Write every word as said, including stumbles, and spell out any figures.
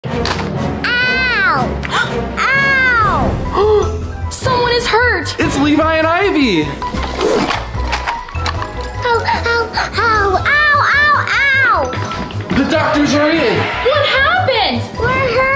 Ow! Ow! Someone is hurt. It's Levi and Ivy. Ow, ow, ow, ow, ow, ow! The doctors are in. What happened? We're hurt!